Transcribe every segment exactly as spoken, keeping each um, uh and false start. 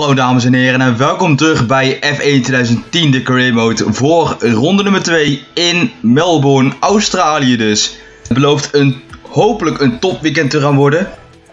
Hallo dames en heren en welkom terug bij F één twintig tien de Career Mode voor ronde nummer twee in Melbourne, Australië dus. Het belooft een, hopelijk een topweekend te gaan worden.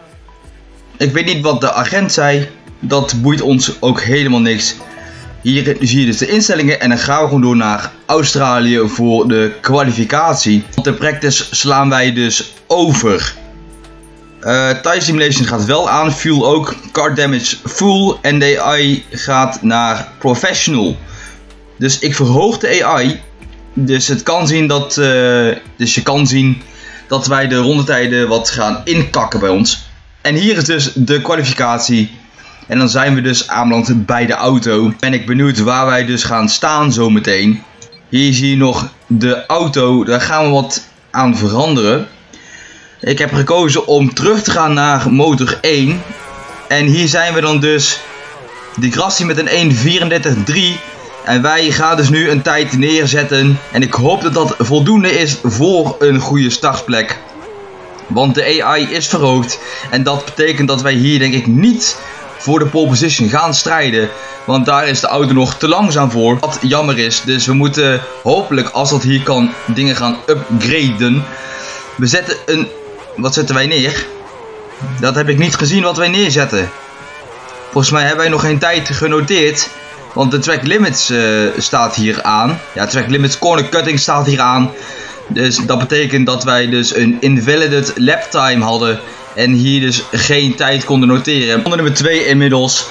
Ik weet niet wat de agent zei, dat boeit ons ook helemaal niks. Hier zie je dus de instellingen en dan gaan we gewoon door naar Australië voor de kwalificatie. De practice slaan wij dus over. Uh, Tire Simulation gaat wel aan, Fuel ook, Car Damage Full en de A I gaat naar Professional. Dus ik verhoog de A I, dus het kan zien dat, uh, dus je kan zien dat wij de rondetijden wat gaan inkakken bij ons. En hier is dus de kwalificatie en dan zijn we dus aanbeland bij de auto. Ben ik benieuwd waar wij dus gaan staan zometeen. Hier zie je nog de auto, daar gaan we wat aan veranderen. Ik heb gekozen om terug te gaan naar motor één. En hier zijn we dan dus Di Grassi met een één vierendertig drie. En wij gaan dus nu een tijd neerzetten. En ik hoop dat dat voldoende is voor een goede startplek. Want de A I is verhoogd. En dat betekent dat wij hier denk ik niet voor de pole position gaan strijden. Want daar is de auto nog te langzaam voor. Wat jammer is. Dus we moeten hopelijk als dat hier kan dingen gaan upgraden. We zetten een... Wat zetten wij neer? Dat heb ik niet gezien wat wij neerzetten. Volgens mij hebben wij nog geen tijd genoteerd. Want de track limits uh, staat hier aan. Ja, track limits corner cutting staat hier aan. Dus dat betekent dat wij dus een invalid lap time hadden. En hier dus geen tijd konden noteren. Ronde nummer twee inmiddels.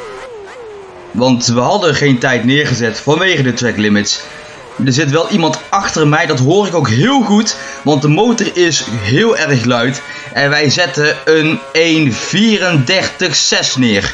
Want we hadden geen tijd neergezet vanwege de track limits. Er zit wel iemand achter mij, dat hoor ik ook heel goed, want de motor is heel erg luid. En wij zetten een één vierendertig zes neer.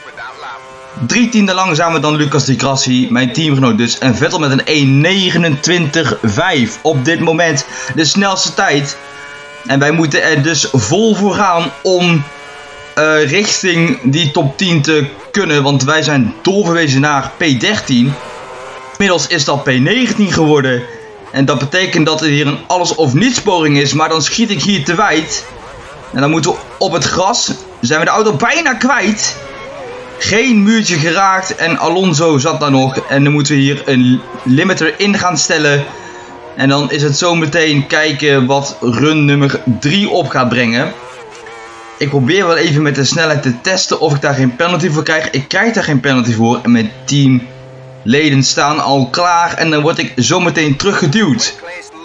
Drie tiende langzamer dan Lucas Di Grassi, mijn teamgenoot dus. En Vettel met een één negenentwintig vijf. Op dit moment de snelste tijd. En wij moeten er dus vol voor gaan om uh, richting die top tien te kunnen. Want wij zijn doorverwezen naar P dertien. Inmiddels is dat P negentien geworden. En dat betekent dat er hier een alles of niets poging is. Maar dan schiet ik hier te wijd. En dan moeten we op het gras. Zijn we de auto bijna kwijt. Geen muurtje geraakt. En Alonso zat daar nog. En dan moeten we hier een limiter in gaan stellen. En dan is het zo meteen kijken wat run nummer drie op gaat brengen. Ik probeer wel even met de snelheid te testen of ik daar geen penalty voor krijg. Ik krijg daar geen penalty voor. En mijn team... leden staan al klaar en dan word ik zometeen teruggeduwd.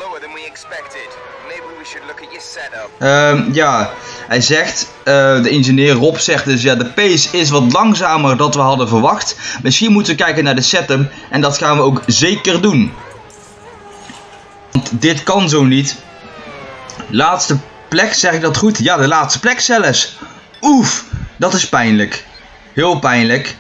Uh, ja, hij zegt, uh, de ingenieur Rob zegt dus, ja, de pace is wat langzamer dan we hadden verwacht. Misschien moeten we kijken naar de setup en dat gaan we ook zeker doen. Want dit kan zo niet. Laatste plek, zeg ik dat goed? Ja, de laatste plek zelfs. Oef, dat is pijnlijk. Heel pijnlijk.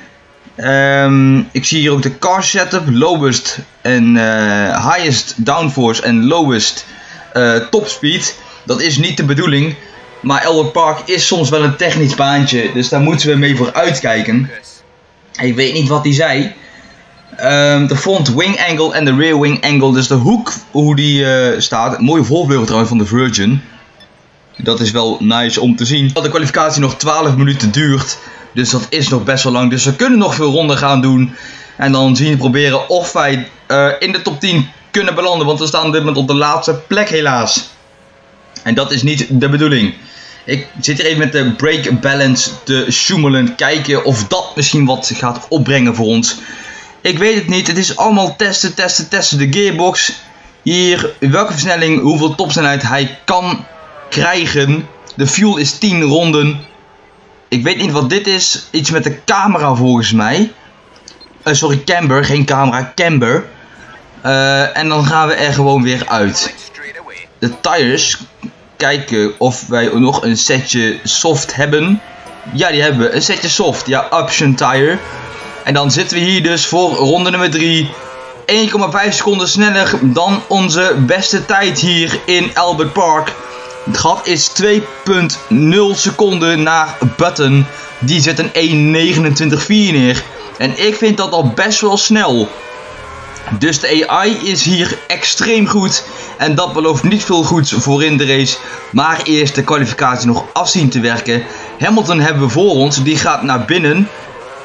Um, ik zie hier ook de car setup, lowest en uh, highest downforce en lowest uh, topspeed. Dat is niet de bedoeling, maar Albert Park is soms wel een technisch baantje, dus daar moeten we mee voor uitkijken. Ik weet niet wat hij zei. Um, de front wing angle en de rear wing angle, dus de hoek hoe die uh, staat. Mooie voorbeeld trouwens van de Virgin. Dat is wel nice om te zien. Dat de kwalificatie nog twaalf minuten duurt. Dus dat is nog best wel lang. Dus we kunnen nog veel ronden gaan doen. En dan zien we proberen of wij uh, in de top tien kunnen belanden. Want we staan op dit moment op de laatste plek helaas. En dat is niet de bedoeling. Ik zit hier even met de brake balance te sjoemelen. Kijken of dat misschien wat gaat opbrengen voor ons. Ik weet het niet. Het is allemaal testen, testen, testen. De gearbox. Hier welke versnelling, hoeveel topsnelheid hij kan krijgen. De fuel is tien ronden. Ik weet niet wat dit is. Iets met de camera volgens mij. Uh, sorry, camber. Geen camera, camber. Uh, en dan gaan we er gewoon weer uit. De tires. Kijken of wij nog een setje soft hebben. Ja, die hebben we. Een setje soft. Ja, option tire. En dan zitten we hier dus voor ronde nummer drie. één komma vijf seconden sneller dan onze beste tijd hier in Albert Park. Het gat is twee komma nul seconden naar Button. Die zet een één negenentwintig vier neer. En ik vind dat al best wel snel. Dus de A I is hier extreem goed. En dat belooft niet veel goeds voor in de race. Maar eerst de kwalificatie nog afzien te werken. Hamilton hebben we voor ons. Die gaat naar binnen.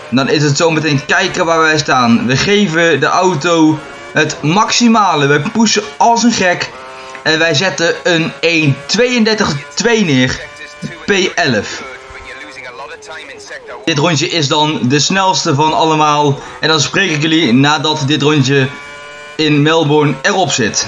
Dan is het zo meteen kijken waar wij staan. We geven de auto het maximale. We pushen als een gek. En wij zetten een één tweeëndertig twee neer. P elf. Dit rondje is dan de snelste van allemaal. En dan spreek ik jullie nadat dit rondje in Melbourne erop zit.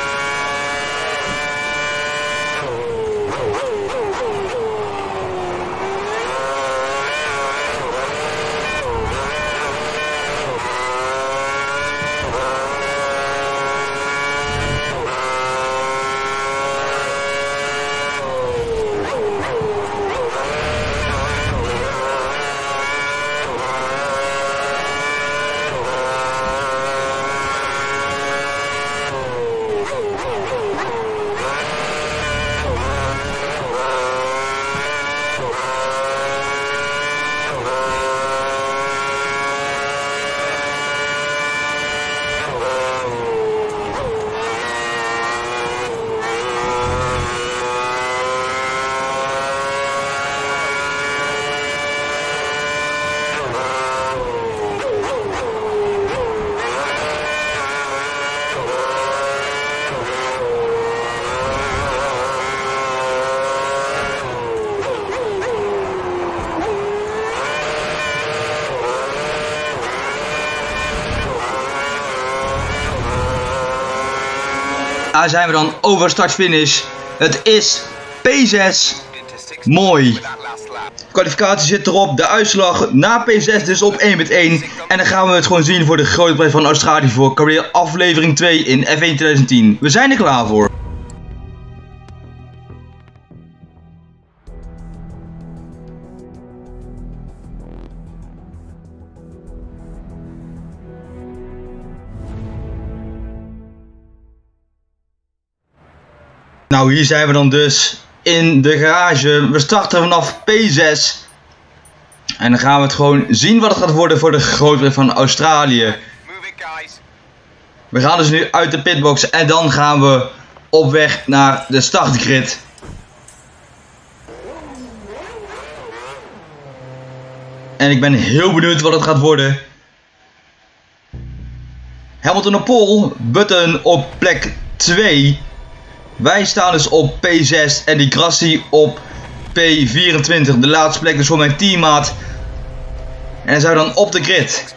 Daar zijn we dan over start-finish. Het is P zes. Mooi. De kwalificatie zit erop. De uitslag na P zes dus op één met één. En dan gaan we het gewoon zien voor de grote prijs van Australië voor Career aflevering twee in F één twintig tien. We zijn er klaar voor. Nou, hier zijn we dan dus in de garage. We starten vanaf P zes. En dan gaan we het gewoon zien wat het gaat worden voor de grootprijs van Australië. We gaan dus nu uit de pitbox en dan gaan we op weg naar de startgrid. En ik ben heel benieuwd wat het gaat worden. Hamilton op pole, Button op plek twee. Wij staan dus op P zes en die Grassi op P vierentwintig. De laatste plek is voor mijn teammaat. En dan zijn we dan op de grid.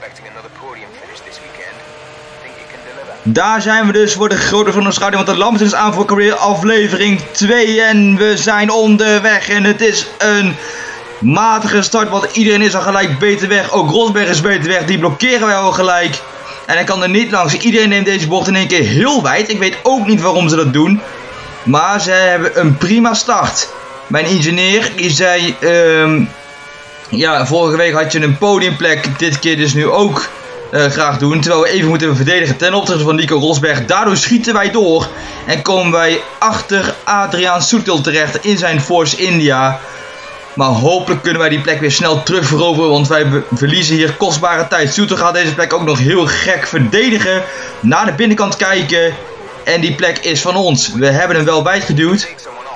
Daar zijn we dus voor de grote van Australië. Want de lamp is aan voor Career aflevering twee. En we zijn onderweg. En het is een matige start. Want iedereen is al gelijk beter weg. Ook Rosberg is beter weg. Die blokkeren wij al gelijk. En hij kan er niet langs. Iedereen neemt deze bocht in één keer heel wijd. Ik weet ook niet waarom ze dat doen. Maar ze hebben een prima start. Mijn ingenieur die zei... Um, ja, vorige week had je een podiumplek. Dit keer dus nu ook uh, graag doen. Terwijl we even moeten verdedigen ten opzichte van Nico Rosberg. Daardoor schieten wij door. En komen wij achter Adriaan Sutil terecht in zijn Force India. Maar hopelijk kunnen wij die plek weer snel terug veroveren. Want wij verliezen hier kostbare tijd. Sutil gaat deze plek ook nog heel gek verdedigen. Naar de binnenkant kijken. En die plek is van ons. We hebben hem wel bijgeduwd.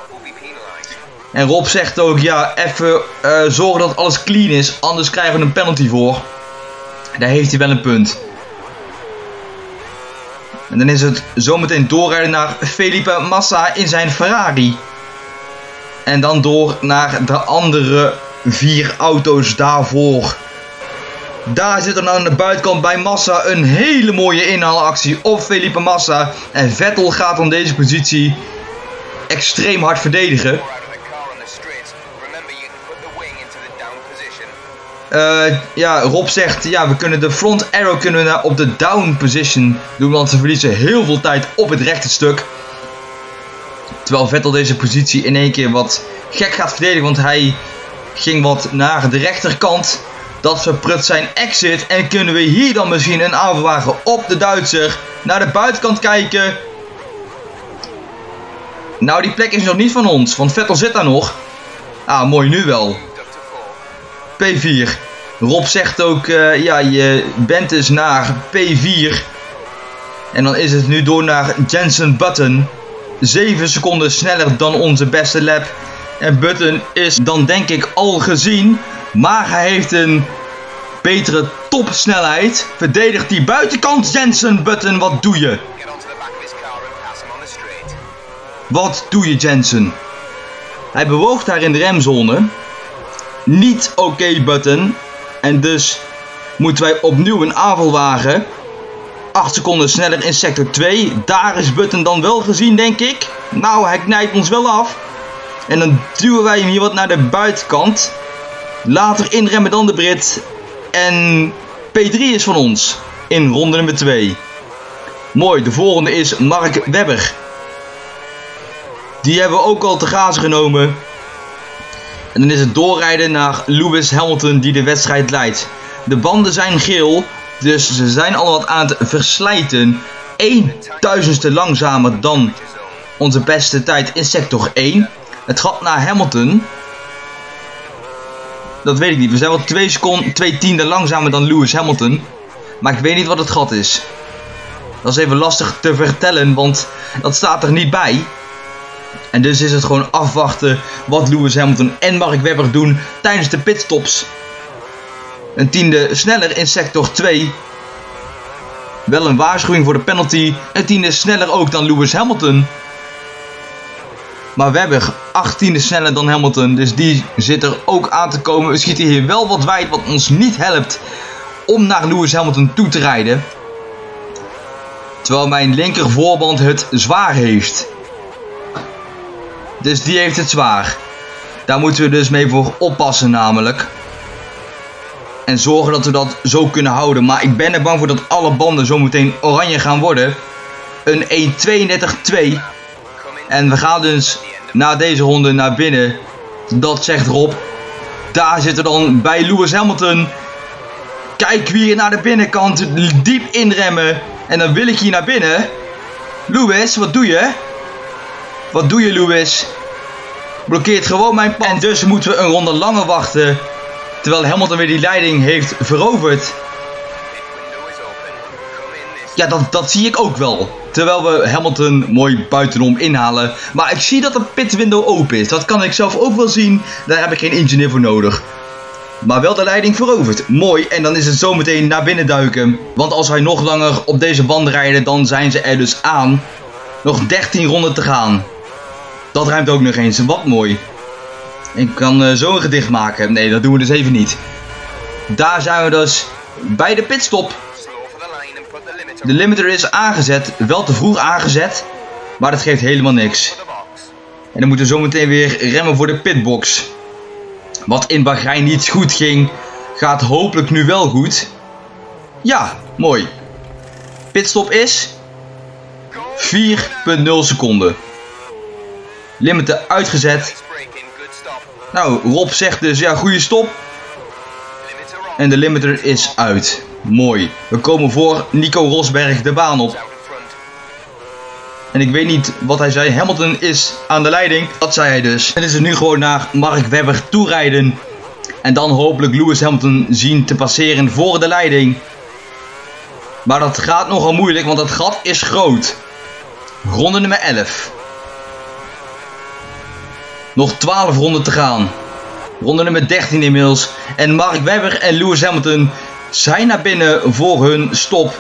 En Rob zegt ook, ja, even uh, zorgen dat alles clean is. Anders krijgen we een penalty voor. Daar heeft hij wel een punt. En dan is het zometeen doorrijden naar Felipe Massa in zijn Ferrari. En dan door naar de andere vier auto's daarvoor. Daar zit er aan de buitenkant bij Massa een hele mooie inhaalactie op Felipe Massa. En Vettel gaat dan deze positie extreem hard verdedigen. Uh, ja, Rob zegt, ja, we kunnen de front arrow kunnen we op de down position doen. Want ze verliezen heel veel tijd op het rechte stuk. Terwijl Vettel deze positie in één keer wat gek gaat verdedigen. Want hij ging wat naar de rechterkant. Dat verprut zijn exit. En kunnen we hier dan misschien een aanval wagen op de Duitser. Naar de buitenkant kijken. Nou, die plek is nog niet van ons. Want Vettel zit daar nog. Ah, mooi, nu wel. P vier. Rob zegt ook, uh, ja, je bent dus naar P vier. En dan is het nu door naar Jensen Button. zeven seconden sneller dan onze beste lap. En Button is dan denk ik al gezien. Maar hij heeft een P betere topsnelheid. Verdedigt die buitenkant. Jensen Button, wat doe je? Wat doe je, Jensen? Hij bewoog daar in de remzone. Niet oké, okay, Button. En dus moeten wij opnieuw een aanval wagen. acht seconden sneller in sector twee. Daar is Button dan wel gezien, denk ik. Nou, hij knijpt ons wel af. En dan duwen wij hem hier wat naar de buitenkant. Later inremmen dan de Brit. En P drie is van ons. In ronde nummer twee. Mooi, de volgende is Mark Webber. Die hebben we ook al te grazen genomen. En dan is het doorrijden naar Lewis Hamilton die de wedstrijd leidt. De banden zijn geel. Dus ze zijn al wat aan het verslijten. één duizendste langzamer dan onze beste tijd in sector één. Het gat naar Hamilton. Dat weet ik niet. We zijn wel twee seconden, twee tienden langzamer dan Lewis Hamilton. Maar ik weet niet wat het gat is. Dat is even lastig te vertellen, want dat staat er niet bij. En dus is het gewoon afwachten wat Lewis Hamilton en Mark Webber doen tijdens de pitstops. Een tiende sneller in sector twee. Wel een waarschuwing voor de penalty. Een tiende sneller ook dan Lewis Hamilton. Maar Webber achttiende sneller dan Hamilton. Dus die zit er ook aan te komen. We schieten hier wel wat wijd, wat ons niet helpt om naar Lewis Hamilton toe te rijden. Terwijl mijn linker voorband het zwaar heeft. Dus die heeft het zwaar. Daar moeten we dus mee voor oppassen namelijk. En zorgen dat we dat zo kunnen houden. Maar ik ben er bang voor dat alle banden zo meteen oranje gaan worden. Een één tweeëndertig twee. En we gaan dus na deze ronde naar binnen. Dat zegt Rob. Daar zitten we dan bij Lewis Hamilton. Kijk wie hier naar de binnenkant. Diep inremmen. En dan wil ik hier naar binnen. Lewis, wat doe je? Wat doe je, Lewis? Blokkeert gewoon mijn pad. En dus moeten we een ronde langer wachten. Terwijl Hamilton weer die leiding heeft veroverd. Ja, dat, dat zie ik ook wel. Terwijl we Hamilton mooi buitenom inhalen. Maar ik zie dat de pitwindow open is. Dat kan ik zelf ook wel zien. Daar heb ik geen engineer voor nodig. Maar wel de leiding veroverd. Mooi. En dan is het zometeen naar binnen duiken. Want als wij nog langer op deze band rijden, dan zijn ze er dus aan. Nog dertien ronden te gaan. Dat ruimt ook nog eens. Wat mooi. Ik kan uh, zo een gedicht maken. Nee, dat doen we dus even niet. Daar zijn we dus bij de pitstop. De limiter is aangezet. Wel te vroeg aangezet. Maar dat geeft helemaal niks. En dan moeten we zometeen weer remmen voor de pitbox. Wat in Bahrein niet goed ging, gaat hopelijk nu wel goed. Ja, mooi. Pitstop is vier komma nul seconden. Limiter uitgezet. Nou, Rob zegt dus ja, goede stop. En de limiter is uit. Mooi. We komen voor Nico Rosberg de baan op. En ik weet niet wat hij zei. Hamilton is aan de leiding. Dat zei hij dus. En is er nu gewoon naar Mark Webber toe rijden. En dan hopelijk Lewis Hamilton zien te passeren voor de leiding. Maar dat gaat nogal moeilijk, want het gat is groot. Ronde nummer elf. Nog twaalf ronden te gaan. Ronde nummer dertien inmiddels. En Mark Webber en Lewis Hamilton zijn naar binnen voor hun stop.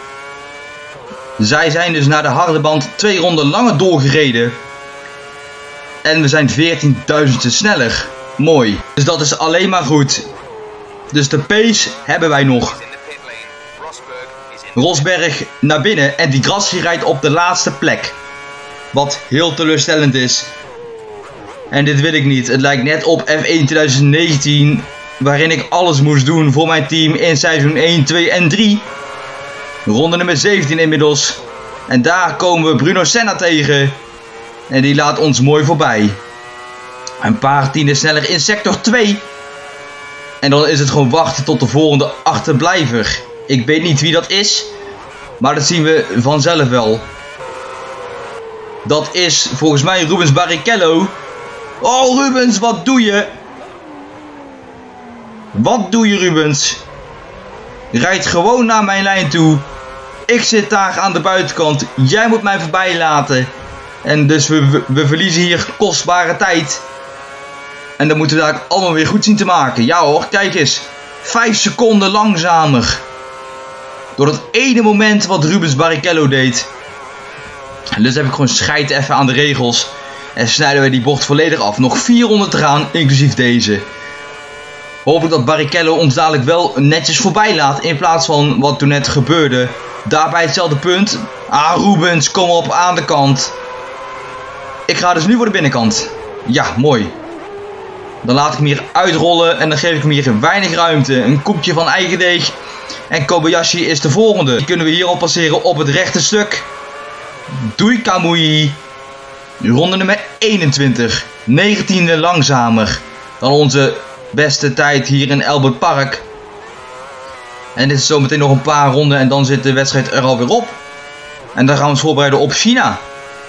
Zij zijn dus naar de harde band twee ronden langer doorgereden. En we zijn veertienduizendste sneller. Mooi. Dus dat is alleen maar goed. Dus de pace hebben wij nog. Rosberg naar binnen. En Di Grassi rijdt op de laatste plek. Wat heel teleurstellend is. En dit wil ik niet. Het lijkt net op F één twintig negentien. Waarin ik alles moest doen voor mijn team in seizoen één, twee en drie. Ronde nummer zeventien inmiddels. En daar komen we Bruno Senna tegen. En die laat ons mooi voorbij. Een paar tienden sneller in sector twee. En dan is het gewoon wachten tot de volgende achterblijver. Ik weet niet wie dat is. Maar dat zien we vanzelf wel. Dat is volgens mij Rubens Barrichello. Oh Rubens, wat doe je? Wat doe je Rubens? Rijd gewoon naar mijn lijn toe. Ik zit daar aan de buitenkant. Jij moet mij voorbij laten. En dus we, we, we verliezen hier kostbare tijd. En dan moeten we daar allemaal weer goed zien te maken. Ja hoor, kijk eens. vijf seconden langzamer. Door dat ene moment wat Rubens Barrichello deed. En dus heb ik gewoon scheid even aan de regels. En snijden we die bocht volledig af. Nog vier ronden te gaan, inclusief deze. Hopelijk dat Barrichello ons dadelijk wel netjes voorbij laat. In plaats van wat toen net gebeurde. Daarbij hetzelfde punt. Ah, Rubens, kom op, aan de kant. Ik ga dus nu voor de binnenkant. Ja, mooi. Dan laat ik hem hier uitrollen. En dan geef ik hem hier weinig ruimte. Een koekje van eigen deeg. En Kobayashi is de volgende. Die kunnen we hier al passeren op het rechte stuk. Doei Kamui. Ronde nummer eenentwintig. negentiende langzamer dan onze beste tijd hier in Albert Park. En dit is zometeen nog een paar ronden en dan zit de wedstrijd er alweer op. En dan gaan we ons voorbereiden op China.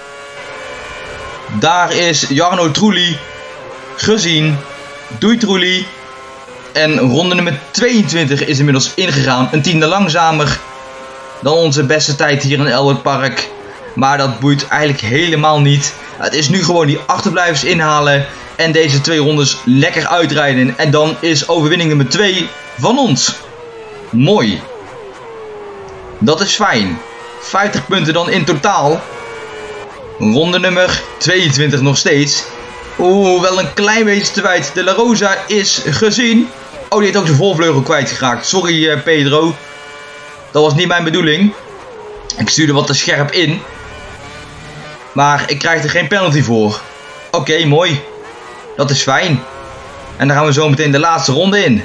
Daar is Jarno Trulli gezien. Doei Trulli. En ronde nummer tweeëntwintig is inmiddels ingegaan. Een tiende langzamer dan onze beste tijd hier in Albert Park. Maar dat boeit eigenlijk helemaal niet. Het is nu gewoon die achterblijvers inhalen. En deze twee rondes lekker uitrijden. En dan is overwinning nummer twee van ons. Mooi. Dat is fijn. vijftig punten dan in totaal. Ronde nummer tweeëntwintig nog steeds. Oeh, wel een klein beetje te wijd. De La Rosa is gezien. Oh, die heeft ook zijn voorvleugel kwijtgeraakt. Sorry uh, Pedro. Dat was niet mijn bedoeling. Ik stuurde wat te scherp in. Maar ik krijg er geen penalty voor. Oké, okay, mooi. Dat is fijn. En dan gaan we zo meteen de laatste ronde in.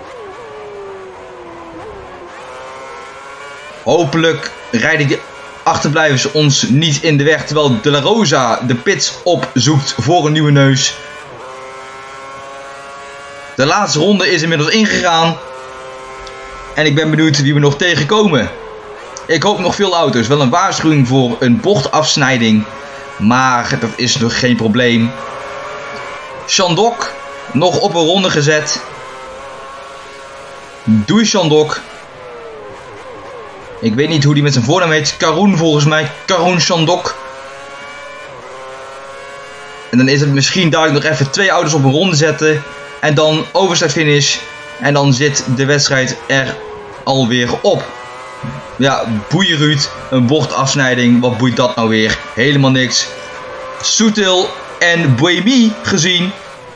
Hopelijk rijden die achterblijvers ons niet in de weg. Terwijl De La Rosa de pits opzoekt voor een nieuwe neus. De laatste ronde is inmiddels ingegaan. En ik ben benieuwd wie we nog tegenkomen. Ik hoop nog veel auto's. Wel een waarschuwing voor een bochtafsnijding. Maar dat is nog geen probleem. Shandok. Nog op een ronde gezet. Doei Shandok. Ik weet niet hoe die met zijn voornaam heet. Karun volgens mij. Karun Shandok. En dan is het misschien duidelijk nog even twee auto's op een ronde zetten. En dan overstart finish. En dan zit de wedstrijd er alweer op. Ja, boeien Ruud. Een bochtafsnijding. Wat boeit dat nou weer? Helemaal niks. Soetil en Buemi gezien.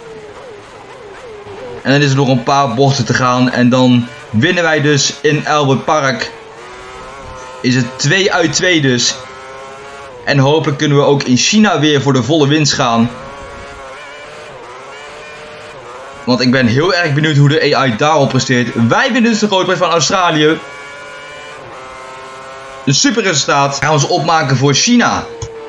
En dan is er nog een paar bochten te gaan. En dan winnen wij dus in Albert Park. Is het twee uit twee dus. En hopelijk kunnen we ook in China weer voor de volle winst gaan. Want ik ben heel erg benieuwd hoe de A I daarop presteert. Wij winnen dus de grote prijs van Australië. Een super resultaat. Gaan we ons opmaken voor China.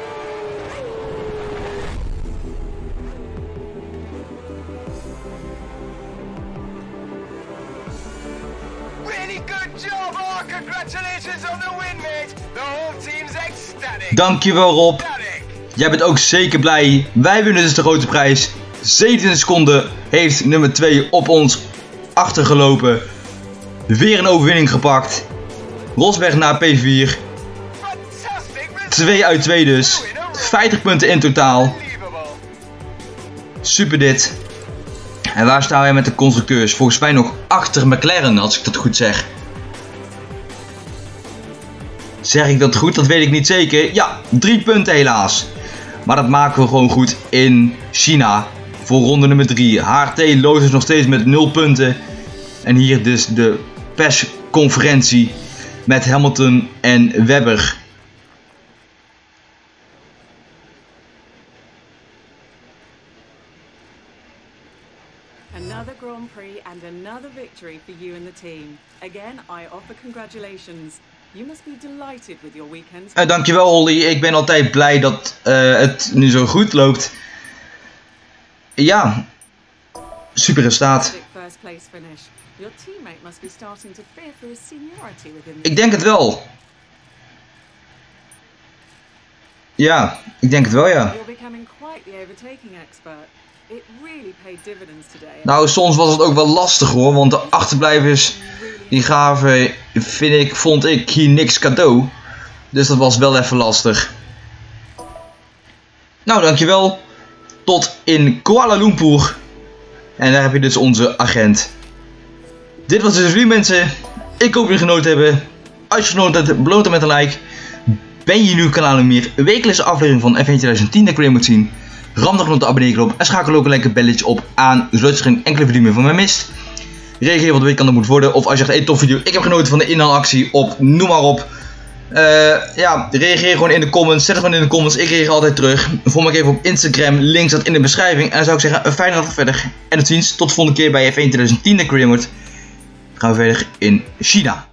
Dankjewel Rob. Jij bent ook zeker blij. Wij winnen dus de grote prijs. zeventien seconden heeft nummer twee op ons achtergelopen. Weer een overwinning gepakt. Rosberg naar P vier. twee uit twee dus. vijftig punten in totaal. Super dit. En waar staan wij met de constructeurs? Volgens mij nog achter McLaren, als ik dat goed zeg. Zeg ik dat goed? Dat weet ik niet zeker. Ja, drie punten helaas. Maar dat maken we gewoon goed in China. Voor ronde nummer drie. H R T loopt dus nog steeds met nul punten. En hier dus de persconferentie met Hamilton en Webber. Another Grand Prix and another victory for you and the team. Again, I offer congratulations. You must be delighted with your weekend. Uh, dankjewel Holly, ik ben altijd blij dat uh, het nu zo goed loopt. Ja, super resultaat. Ik denk het wel. Ja, ik denk het wel, ja. Nou, soms was het ook wel lastig hoor, want de achterblijvers die gaven, vind ik, vond ik hier niks cadeau. Dus dat was wel even lastig. Nou, dankjewel. Tot in Kuala Lumpur. En daar heb je dus onze agent. Dit was dus de review, mensen. Ik hoop jullie genoten hebben. Als je genoten hebt, beloon het met een like. Ben je nu kanaal om meer wekelijkse aflevering van F één twintig tien de Career Mode zien? Ram dan op de abonneerknop en schakel ook een lekker belletje op aan, zodat je geen enkele video meer van mij mist. Reageer wat weet kan dat moet worden. Of als je zegt, hey, tof video, ik heb genoten van de inhaalactie op, noem maar op. Uh, ja, reageer gewoon in de comments. Zet het gewoon in de comments. Ik reageer altijd terug. Volg me even op Instagram. Link staat in de beschrijving. En dan zou ik zeggen, een fijne dag verder. En tot ziens. Tot de volgende keer bij F één twintig tien de Career Mode. Gaan we verder in China.